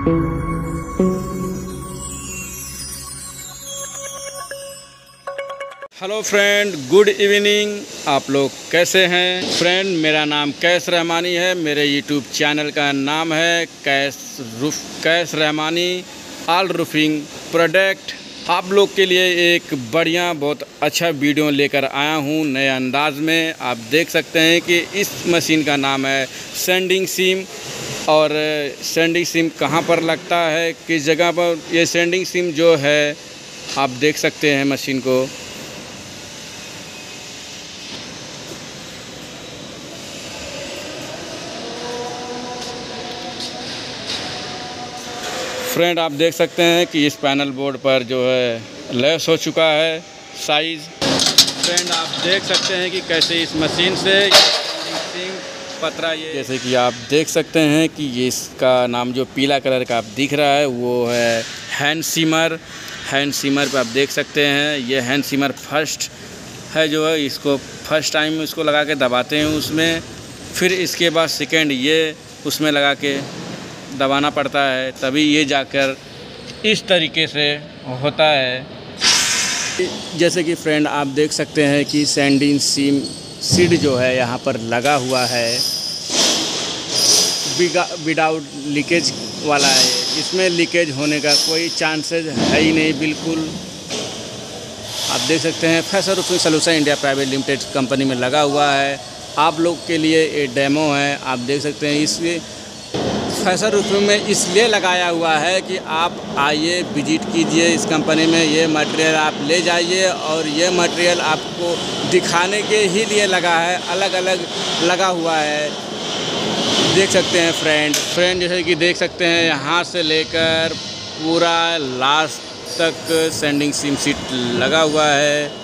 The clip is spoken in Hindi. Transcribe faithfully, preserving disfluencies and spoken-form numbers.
Hello friend, good evening. आप लोग कैसे हैं फ्रेंड? मेरा नाम कैस रहमानी है। मेरे यूट्यूब चैनल का नाम है Qais roof Qais Rahmani all roofing product. आप लोग के लिए एक बढ़िया बहुत अच्छा वीडियो लेकर आया हूं नए अंदाज में। आप देख सकते हैं कि इस मशीन का नाम है सैंडिंग सीम। और सैंडिंग सीम कहां पर लगता है, किस जगह पर, ये सैंडिंग सीम जो है आप देख सकते हैं मशीन को। फ्रेंड आप देख सकते हैं कि इस पैनल बोर्ड पर जो है लैस हो चुका है साइज़। फ्रेंड आप देख सकते हैं कि कैसे इस मशीन से पतरा, ये जैसे कि आप देख सकते हैं कि ये इसका नाम जो पीला कलर का आप दिख रहा है वो है हैंड सीमर। हैंड सीमर पे आप देख सकते हैं ये हैंड सीमर फर्स्ट है जो है, इसको फर्स्ट टाइम इसको लगा के दबाते हैं उसमें, फिर इसके बाद सेकेंड ये उसमें लगा के दबाना पड़ता है, तभी ये जाकर इस तरीके से होता है। जैसे कि फ्रेंड आप देख सकते हैं कि सैंडिंग सीम सीड जो है यहाँ पर लगा हुआ है, विदाउट लीकेज वाला है। इसमें लीकेज होने का कोई चांसेस है ही नहीं बिल्कुल। आप देख सकते हैं fashion roofing solution India private limited company में लगा हुआ है। आप लोग के लिए ये डेमो है। आप देख सकते हैं इसलिए फैशन रूफिंग में इसलिए लगाया हुआ है कि आप आइए विजिट कीजिए इस कंपनी में, ये मटेरियल आप ले जाइए और ये मटेरियल आपको दिखाने के ही लिए लगा है, अलग अलग लगा हुआ है। देख सकते हैं फ्रेंड फ्रेंड जैसे कि देख सकते हैं यहाँ से लेकर पूरा लास्ट तक सैंडिंग सीम सीट लगा हुआ है।